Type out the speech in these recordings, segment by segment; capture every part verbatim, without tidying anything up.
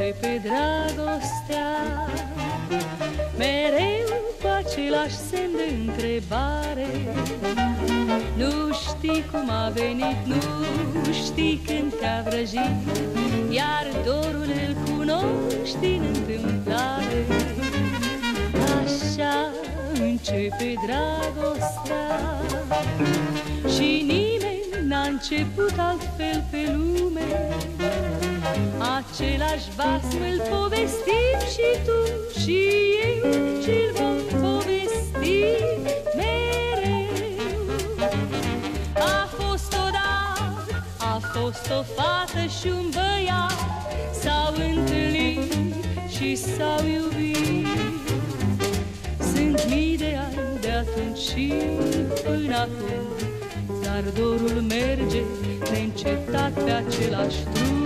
începe dragostea, mereu cu același semn de întrebare. Nu știi cum a venit, nu știi când te-a vrăjit, iar dorul îl cunoști din întâmplare. Așa începe dragostea și nimeni n-a început altfel pe lume. Același vas îl povestim și tu și eu, și-l vom povesti mereu. A fost odată, a fost o fată și un băiat, s-au întâlnit și s-au iubit. Sunt mii de ani de atunci și până acum, dar dorul merge neîncetat pe același drum.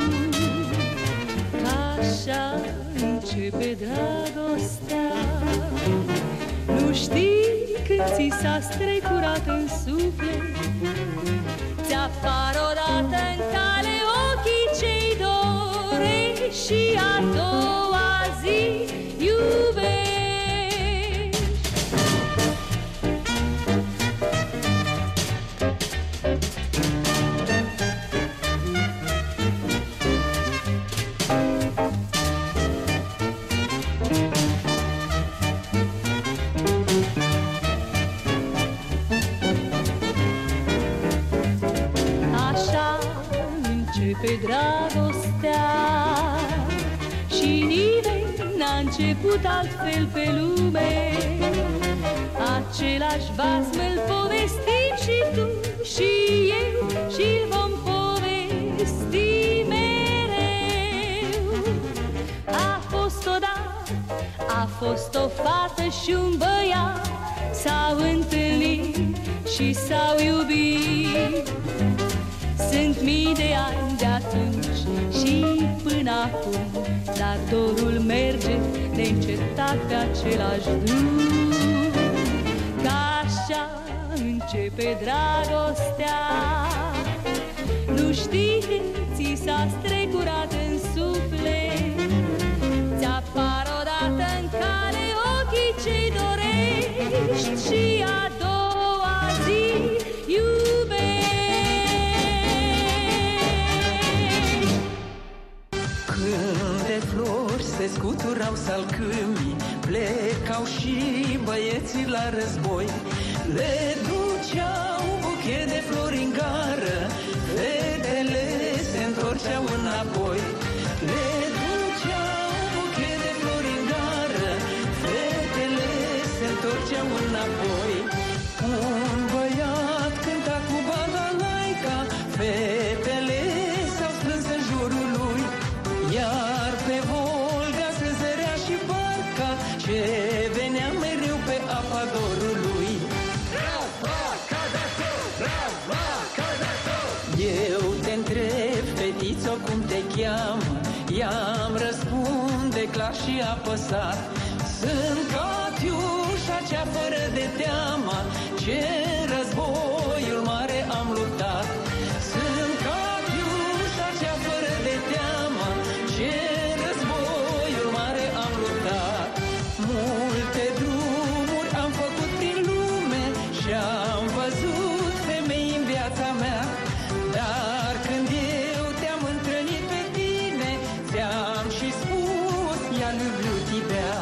Așa începe dragostea, nu știi când ți s-a strecurat în suflet, ți-apar odată în cale ochii ce-i dorești și a doua zi iubești. Pe dragostea și nimeni n-a început altfel pe lume. Același vas mă-l povestim și tu și eu, și-l vom povesti mereu. A fost odată, a fost o fată și un băiat, s-au întâlnit și s-au iubit. Sunt mii de ani de atunci și până acum, dar dorul merge neîncetat pe același drum. Ca așa începe dragostea, nu știi când ți s-a strecurat în suflet, ți-apar odată în cale ochii ce-i dorești și a doua zi iubești. Se scuturau salcâmii, plecau și băieții la război. Le duceau buchet de flori în gară, fetele se întorceau înapoi. Le duceau buchet de flori în gară, fetele se întorceau înapoi. Un băiat cânta cu balalaica, fetele s-au strâns în jurul lui, iar pe Volga se zărea și barca ce venea mereu pe apa dorului. Eu te întreb, fetițo, cum te cheamă? I-am răspunde clar și apăsat: sunt Catiușa cea fără de teamă, ce războiul mare am luptat. Sunt Catiușa cea fără de teamă, ce războiul mare am luptat. Multe drumuri am făcut prin lume și am văzut femei în viața mea, dar când eu te-am întâlnit pe tine, ți-am și spus, ia люблю тебя.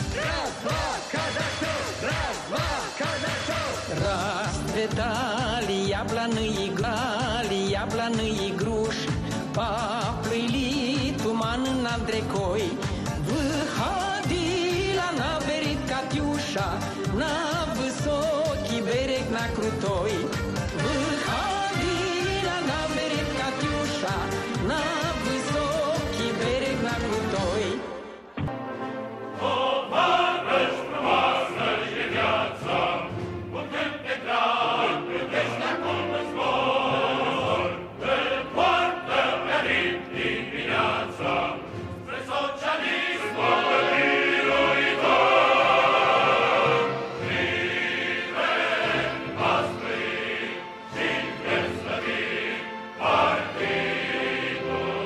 Расцветали яблоные глали, яблоные груши, поплыли туманы над рекой. Выходила на берег Катюша, на высокий берег, на крутой. Выходила на берег Катюша, на высокий берег, на крутой. Partidul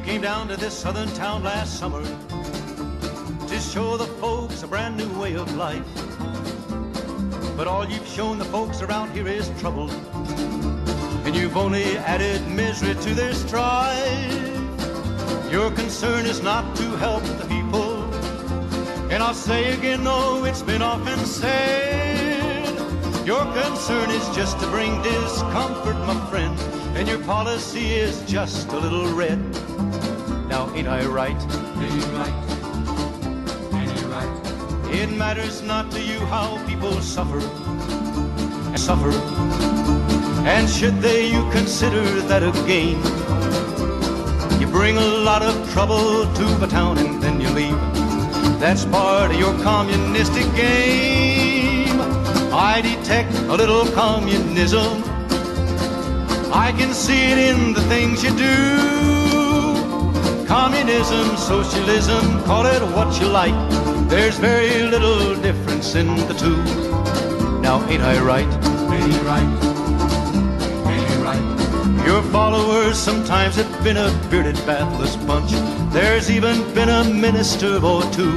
came down to this southern town last summer to show the folks a brand new way of life. But all you've shown the folks around here is trouble, and you've only added misery to their strife. Your concern is not to help the people, and I'll say again, no, it's been often said, your concern is just to bring discomfort, my friend, and your policy is just a little red. Now ain't I right? Ain't you right? Ain't you right? It matters not to you how people suffer, suffer, and should they, you consider that a gain. You bring a lot of trouble to a town and then you leave. That's part of your communistic game. I detect a little communism. I can see it in the things you do. Communism, socialism, call it what you like. There's very little difference in the two. Now ain't I right? Ain't you right? Ain't you right? Your followers sometimes have been a bearded, bathless bunch. There's even been a minister or two,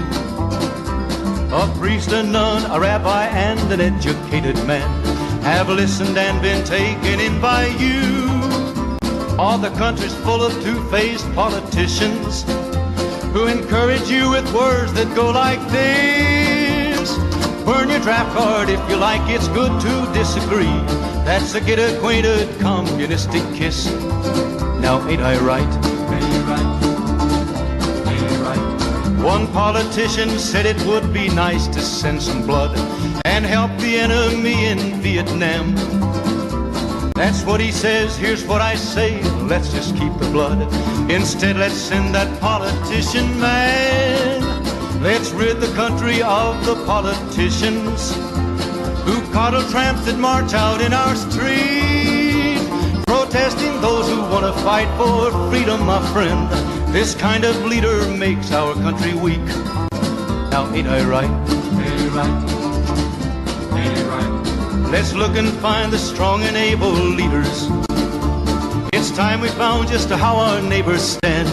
a priest, a nun, a rabbi, and an educated man have listened and been taken in by you. All the country's full of two-faced politicians who encourage you with words that go like this: burn your draft card if you like, it's good to disagree. That's a get-acquainted communistic kiss. Now ain't I right? Ain't you right? Ain't you right? One politician said it would be nice to send some blood and help the enemy in Vietnam. That's what he says, here's what I say, let's just keep the blood. Instead, let's send that politician man. Let's rid the country of the politicians who coddle tramps that march out in our street, protesting those who want to fight for freedom, my friend. This kind of leader makes our country weak. Now ain't I right? Ain't you right? Ain't you right? Let's look and find the strong and able leaders. It's time we found just how our neighbors stand.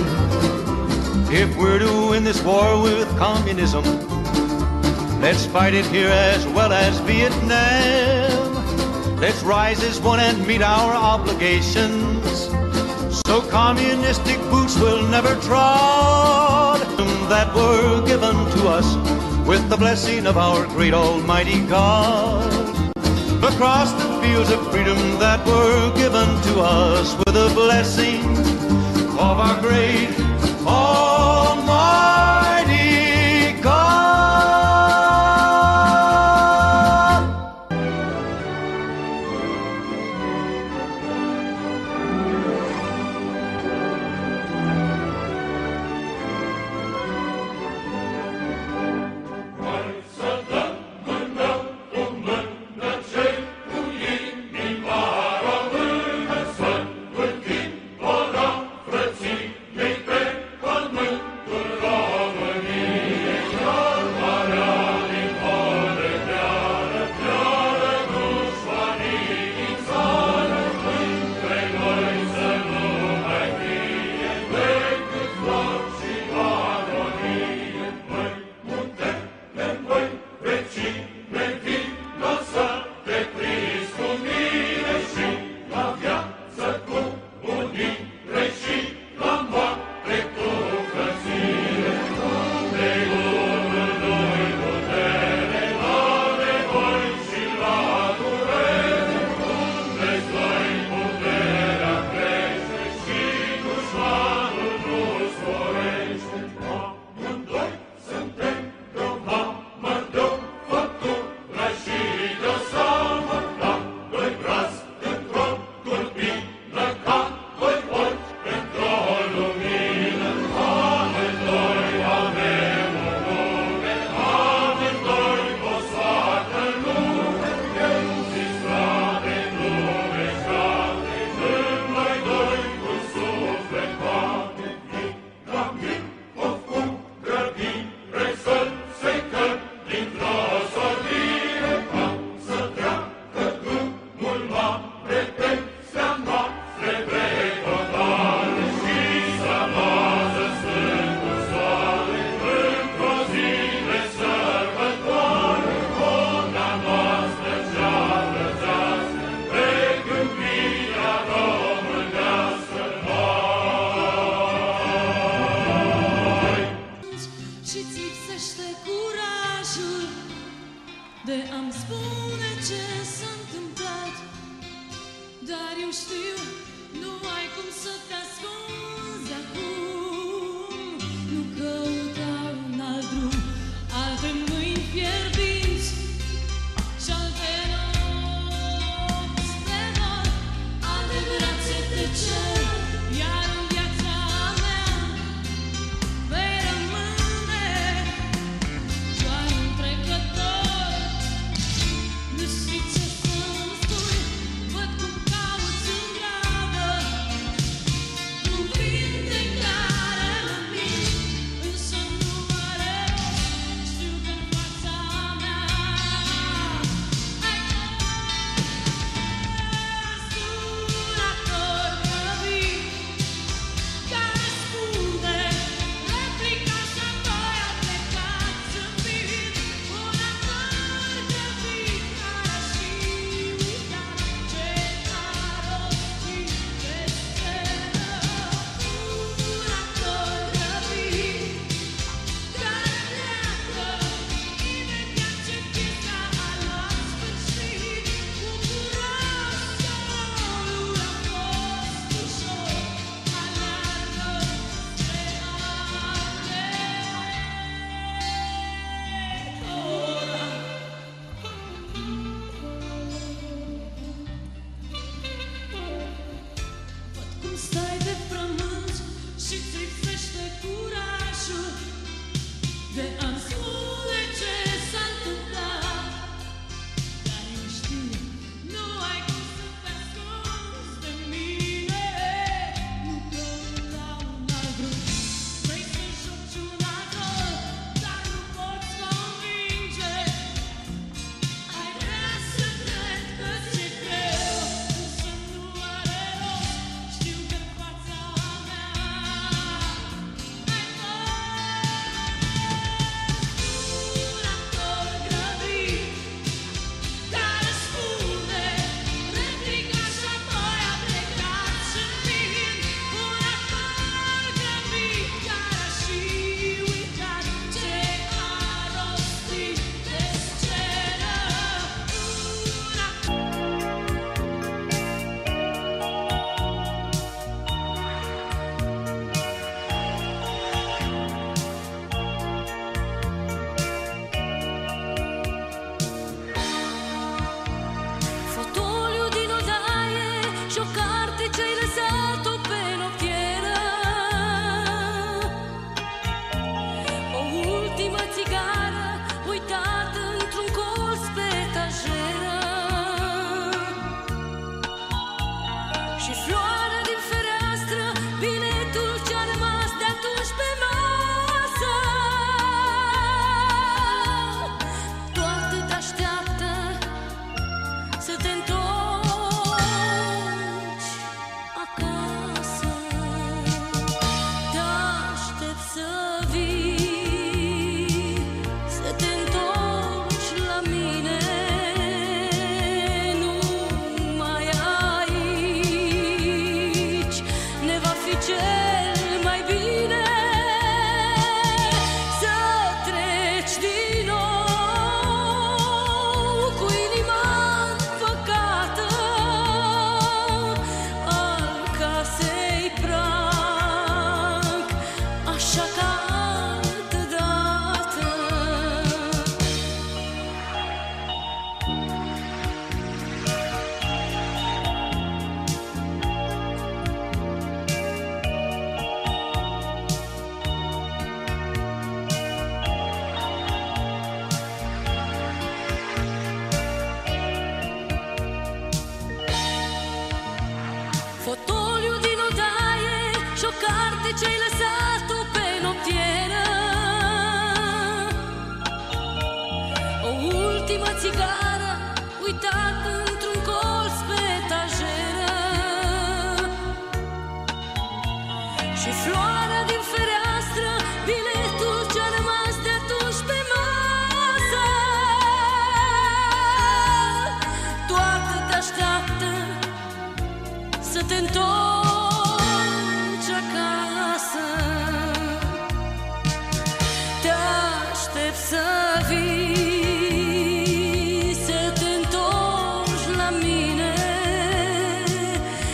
If we're to win this war with communism, let's fight it here as well as Vietnam. Let's rise as one and meet our obligations, so communistic boots will never trod that were given to us with the blessing of our great almighty God. Across the fields of freedom that were given to us with the blessing of our great almighty God. Make știu, nu ai cum să te ascunzi acum. Nu căuta un alt drum, alte mâini fierbinți și alte nopți de dor, alte brațe de cer. Iar în viața mea vei rămâne doar un trecător. Nu știi ce să-mi spui, văd cum cauți în gradă cuvinte care mă mint, însă nu are rost. Știu că în fața mea ai sunator grăbit care spune replica și apoi a plecat zâmbind. Un actor grăbit care a și uitat ce a rostit pe scenă. Un actor grăbit care pleacă imediat ce piesa a luat sfârșit. Bucuros că rolul a fost ușor, aleargă spre Văd cum stai de frământ și-ți lipsește curajul de a-mi spune ce s-a întâmplat. Dar eu știu, nu ai cum să te ascunzi de mine. Nu căuta un alt drum, vrei să joci un alt rol, dar nu poți convinge. Ai vrea să cred că ți-e greu, însă nu are rost. Știu că în fața mea ai un actor grăbit care spune replica și apoi a plecat zâmbind. Un actor grăbit care a și uitat ce a rostit pe scenă. Un fotoliu din odaie și o carte ce-ai lăsat-o pe noptieră. O ultimă țigară uitată într-un colț pe etajeră. Și floarea din fereastră, biletul ce-a rămas de atunci pe masă. Toate te-așteaptă să te întorci acasă. Te-aștept să vii, să te întorci la mine. Nu mai aici, ne va fi cel mai bine să treci din nou cu inima împăcată al casei prag, așa ca altădată. Fotoliu din odaie și o carte ce-ai lăsat-o pe noptieră. O ultimă țigară uitată într-un colț pe etajeră. Și floarea din fereastră, biletul ce-a rămas de atunci pe masă. Toate te-așteaptă să te întorci acasă. Te-aștept să vii, să te întorci la mine.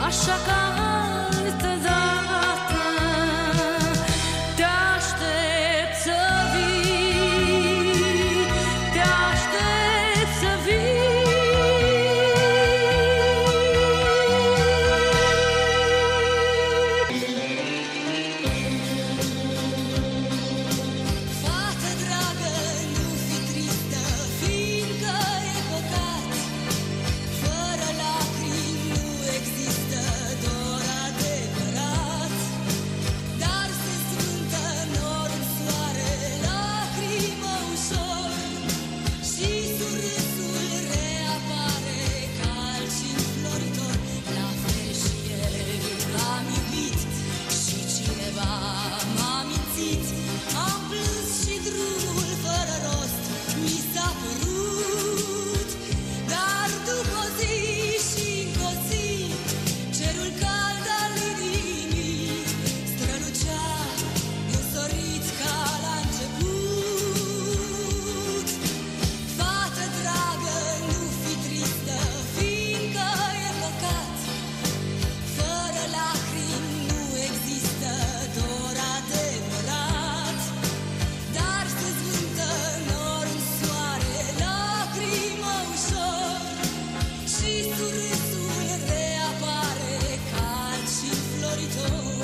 așa ca altă dată. Te aștept să vii, te aștept să vii. Fată dragă, nu fi tristă, fiindcă e păcat. Fără lacrimi nu există dor adevărat. Dar se zvântă nor în soare, lacrimă ușor, și surâsul reapare cald și înfloritor. La fel și eu l-am iubit și cineva m-a mințit. Am plâns și drumul fără rost mi s-a părut. Dar după o zi și încă o zi, cerul cald al inimii strălucea însorit ca la început. Fată dragă, nu fi tristă, fiindcă e păcat. Fără lacrimi nu există dor adevărat. Dar se zvântă nor în soare, lacrimă ușor, și surâsul reapare cald și înfloritor.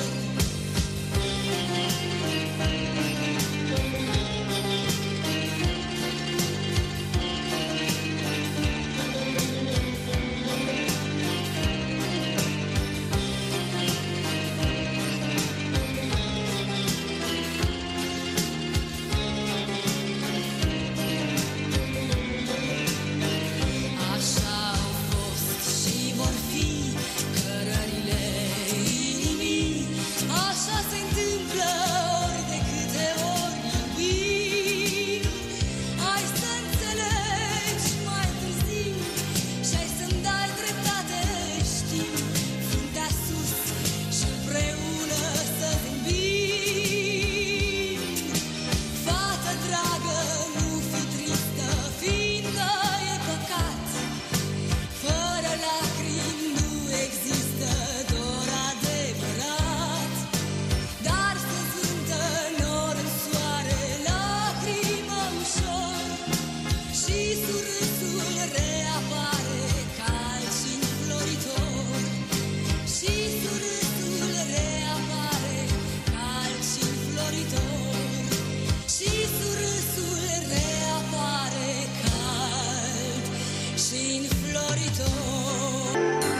Așa au fost și vor fi cărările inimii. Așa se întâmplă ori de câte ori iubim. Ai să înțelegi mai târziu și ai să-mi dai dreptate, știu. Fruntea sus și împreună să zâmbim. Fată dragă, nu fi tristă, fiindcă e păcat. Fără lacrimi nu există dor adevărat. Dar se zvântă nor în soare, lacrimă ușor, și surâsul reapare cald și înfloritor. Și surâsul reapare cald și înfloritor. Și surâsul reapare cald și înfloritor.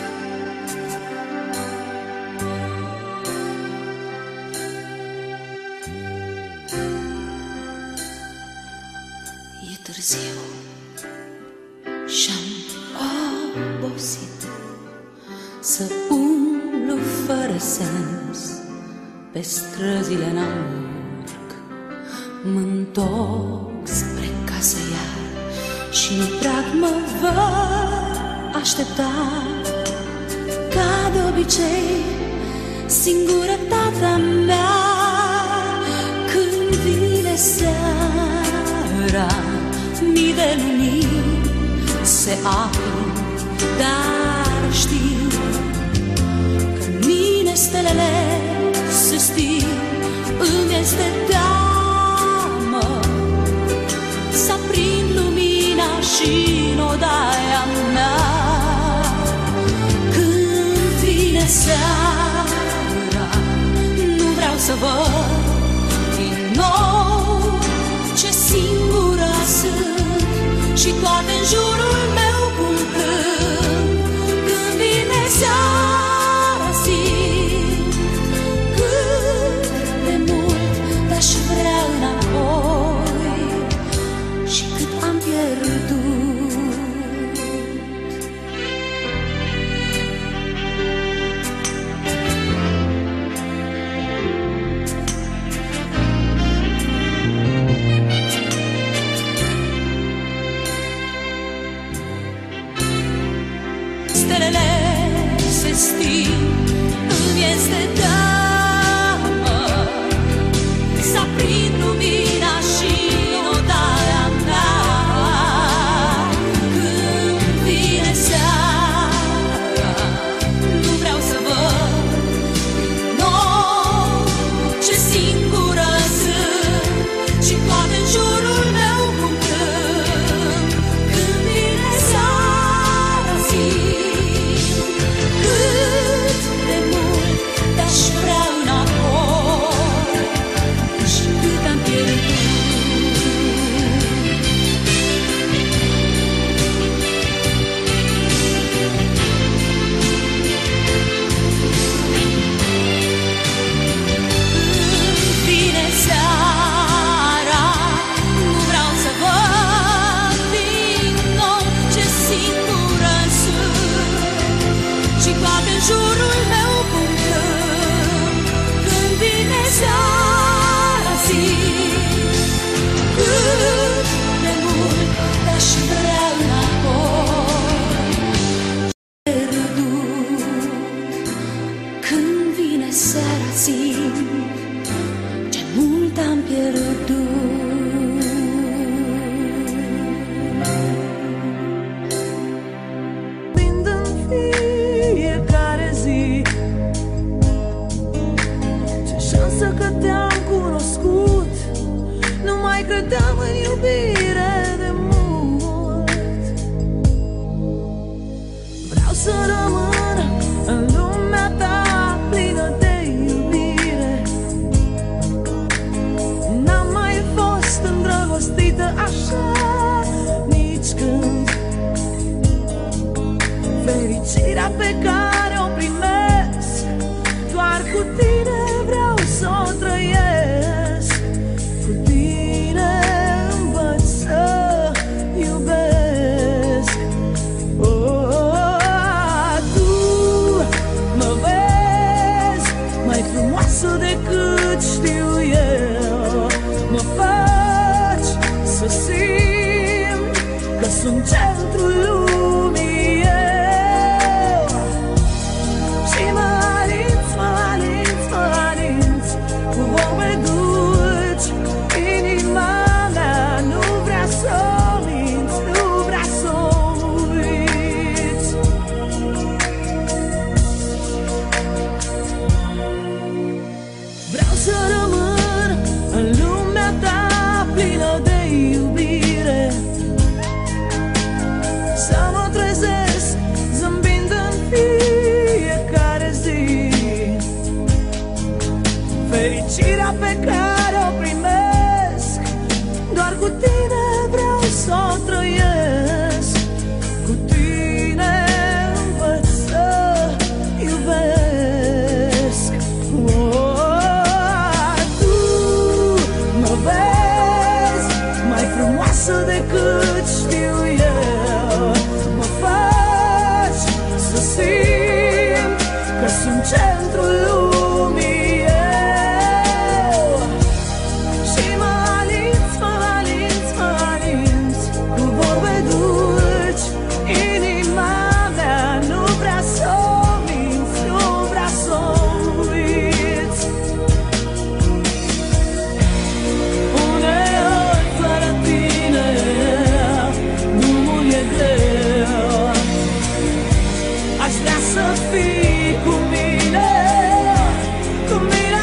E târziu și-am obosit să umblu fără sens pe străzile n-amurg. Mă-ntorc spre casă iar și în prag mă văd așteptat. Ca de obicei, singurătatea mea. Când vine seara, mii de lumini se aprind. Dar știu că în mine stelele se sting. Îmi este teamă să aprind lumina și în odaia mea. Când vine seara, nu vreau să văd din nou ce singură sunt și toate în jurul meu cum cânt. Când vine seara, simt cât de mult te-aș vrea înapoi și cât am pierdut. Stelele se sting, îmi este teamă să aprind lumina și în odaia mea. Când vine seara, nu vreau să pierdut. Prind în fiecare zi ce șansă că te-am cunoscut. Nu mai credeam în iubire de mult. Vreau să rămân în lumea ta plină de iubire. N-am mai fost îndrăgostită așa nici când. Fericirea pe care o primesc doar cu tine vreau să o trăiesc. Cu tine învăț să iubesc. Oh, tu mă vezi mai frumoasă decât știu eu. Mă faci să simt că sunt centrul lumii eu. Și mă alinți, mă alinți, mă alinți cu vorbe dulci. Inima mea nu vrea să o minți, nu vrea să o uiți. Vreau să rămân în lumea ta plină de iubire. Să mă trezesc zâmbind în fiecare zi. Fericirea pe care o primesc doar cu tine vreau să o trăiesc. Cu tine învăț să iubesc. Oh, tu mă vezi mai frumoasă decât știu eu. Mă faci să simt că sunt centrul lumii eu. Și mă alinți, mă alinți, mă alinți cu vorbe dulci. Inima mea nu vrea să o minți, nu vrea să o uiți. Uneori fără tine drumul e greu. Aș vrea să fii cu mine, cu mine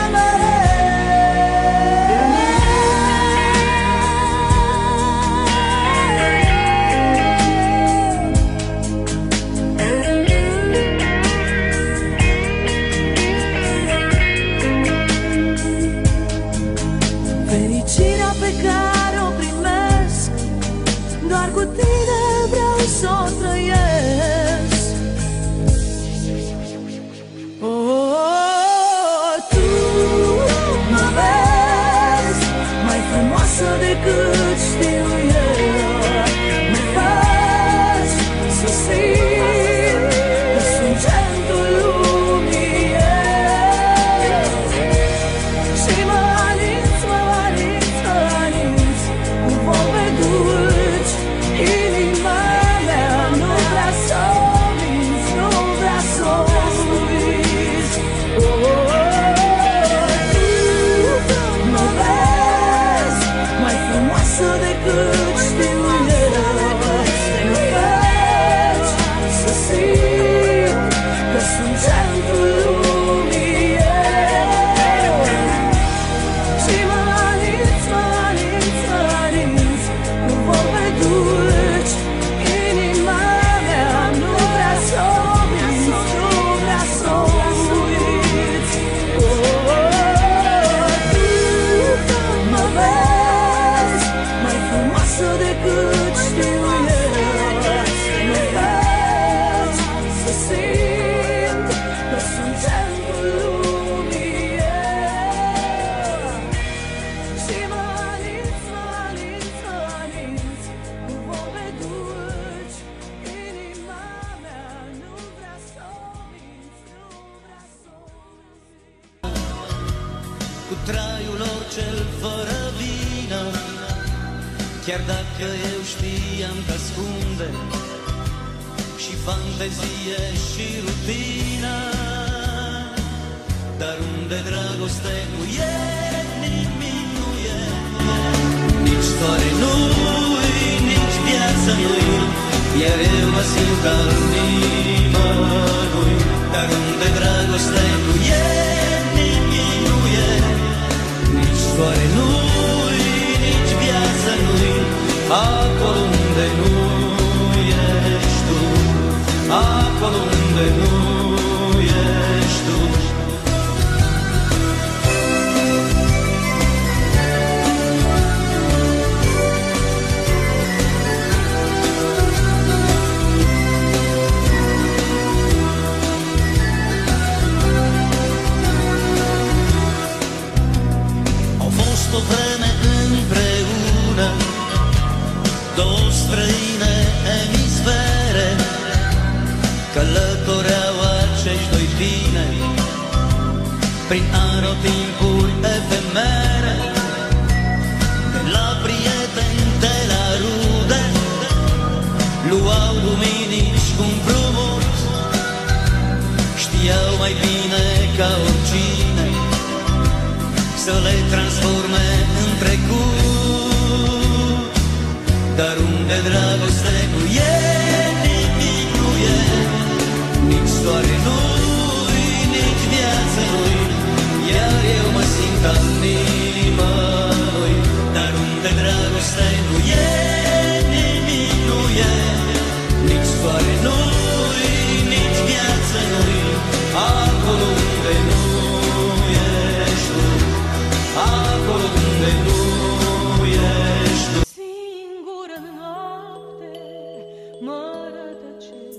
fericirea pe care o primesc doar cu tine vreau să o trăiesc. Oh, tu mă vezi mai frumoasă decât știu eu. Mă faci să simt că sunt centrul lumii eu. Și mă alinți, mă alinți, mă alinți cu vorbe dulci. Inima mea nu vrea să o minți, nu vrea să o uiți. Oh, tu mă vezi mai frumoasă decât știu eu. Mă faci să simt că sunt centrul lumii eu. Și mă alinți, mă alinți, mă alinți cu vorbe dulci. Inima mea nu vrea să o minți, nu vrea să o uiți. Oh, tu mă vezi mai frumoasă decât știu eu. Mă faci să simt că sunt centrul lumii eu. Și mă alinți, mă alinți, mă alinți cu vorbe dulci. Inima mea nu vrea să o minți, nu vrea să o uiți. Cu traiul oricel fără vină, chiar dacă eu știam că ascunde și fantezie și rutină. Dar unde dragoste nu e, nimic nu e, lui, iar eu mă simt al nimănui. Dar unde dragoste nu e, nimic nu e, nici soare nu-i, nici viață nu-i, acolo unde nu ești tu, acolo unde nu ești tu. O vreme împreună, două străine emisfere, călătoreau acești doi tineri prin anotimpuri efemere. De la prieteni, de la rude, luau duminici cu împrumut, știau mai bine ca oricine să le transforme în trecut. Dar unde dragoste nu e, nimic nu e, nici soare nu-i, nici viață nu-i, iar eu mă simt al nimănui. Dar unde dragoste nu e, nimic nu e, nici soare nu-i, nici viață nu-i, acolo unde nu ești tu, acolo unde nu ești tu. Singură noapte mă rătăcesc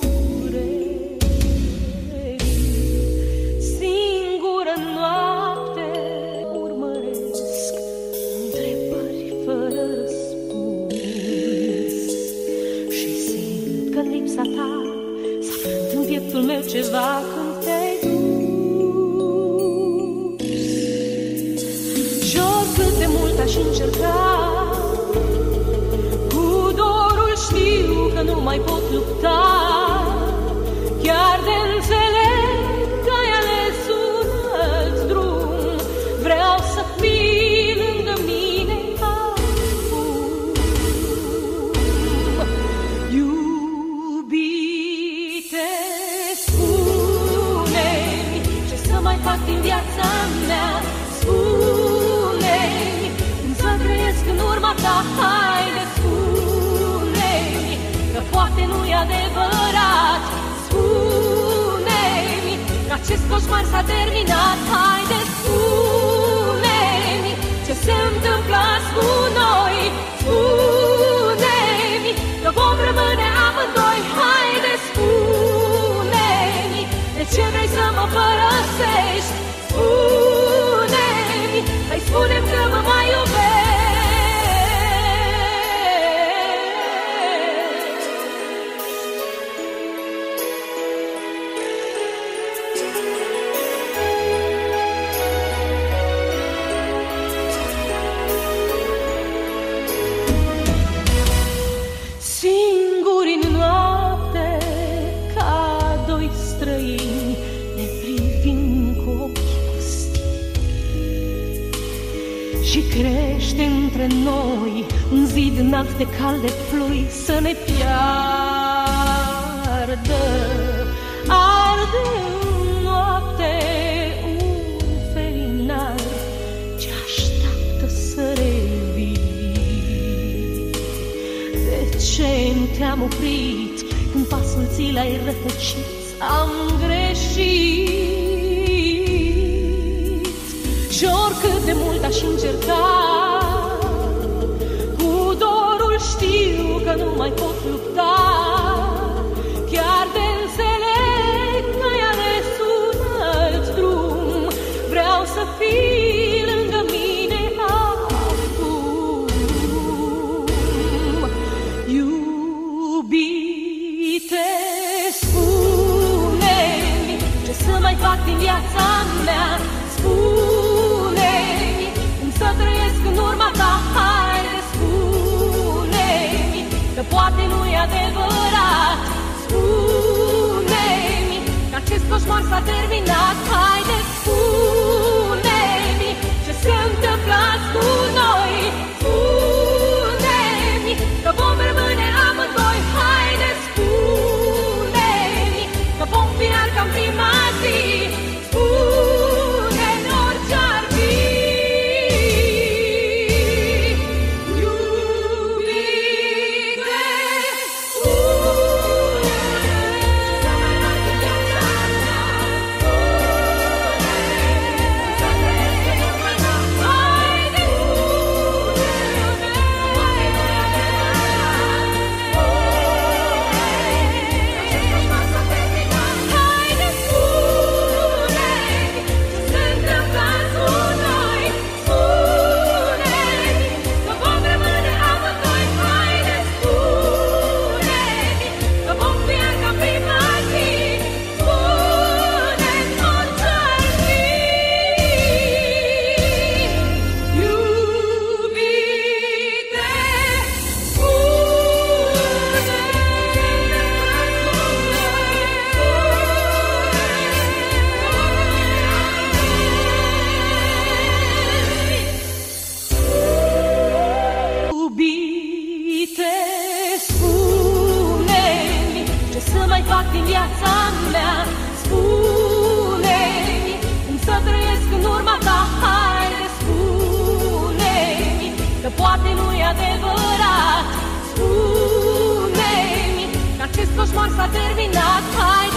singură noapte urmăresc întrebări fără răspuns și simt că în lipsa ta s-a frânt în pieptul meu ceva când te-ai de mult aș încerca, cu dorul știu că nu mai pot lupta, chiar de înțeleg că ai ales un alt drum, vreau să fii lângă mine acum. Iubite, spune-mi ce să mai fac din viața mea, spune-mi cum să trăiesc în urma ta, haide spune-mi că poate nu-i adevărat, spune-mi că acest coșmar s-a terminat, haide spune-mi ce se întâmplă azi cu noi, spune-mi că vom rămâne amândoi, haide spune-mi de ce vrei să mă părăsești, spune-mi, hai spune-mi că mă mai iubești. Singuri în noapte, ca doi străini, ne privim cu ochii pustii și crește între noi un zid înalt de calde flori să ne piardă. Arde în noapte un felinar ce așteaptă să revii. De ce nu te-am oprit când pasul ți l-ai rătăcit? Am greșit și oricât de mult aș încerca, cu dorul știu că nu mai pot lupta, chiar de înțeleg că ai ales un alt drum, vreau să fii lângă mine acum. Iubite, spune-mi ce să mai fac din viața mea, spune-mi cum să trăiesc în urma ta, haide spune-mi că poate nu-i adevărat, spune-mi că acest coșmar s-a terminat, haide spune-mi ce se întâmplă azi cu noi, spune-mi că vom rămâne amândoi. război s-a terminat. Hai